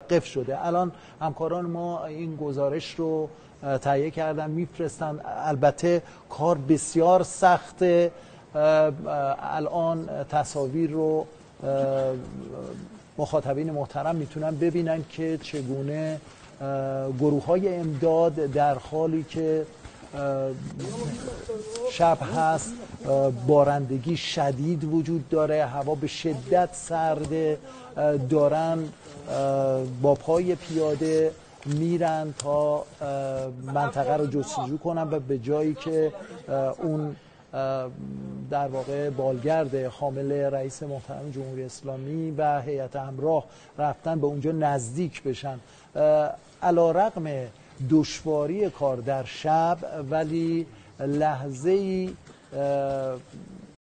متوقف شده. الان همکاران ما این گزارش رو تهیه کردن میفرستن. البته کار بسیار سخته. الان تصاویر رو مخاطبین محترم میتونن ببینن که چگونه گروه‌های امداد در حالی که شب هست، بارندگی شدید وجود داره، هوا به شدت سرده، دارن با پای پیاده میرن تا منطقه رو جستجو کنن و به جایی که اون در واقع بالگرد حامل رئیس محترم جمهوری اسلامی و هیئت همراه رفتن به اونجا نزدیک بشن. علی‌رغم دشواری کار در شب، ولی لحظه‌ای